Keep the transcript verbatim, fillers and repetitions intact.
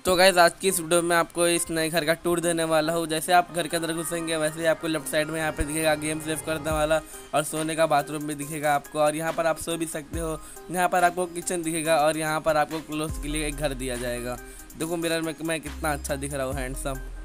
तो गाइस आज की इस वीडियो में आपको इस नए घर का टूर देने वाला हूँ। जैसे आप घर के अंदर घुसेंगे वैसे ही आपको लेफ्ट साइड में यहाँ पे दिखेगा गेम सेव करने वाला और सोने का बाथरूम भी दिखेगा आपको, और यहाँ पर आप सो भी सकते हो। यहाँ पर आपको किचन दिखेगा और यहाँ पर आपको क्लोथ के लिए एक घर दिया जाएगा। देखो मिरर में मैं कितना अच्छा दिख रहा हूँ, हैंडसम।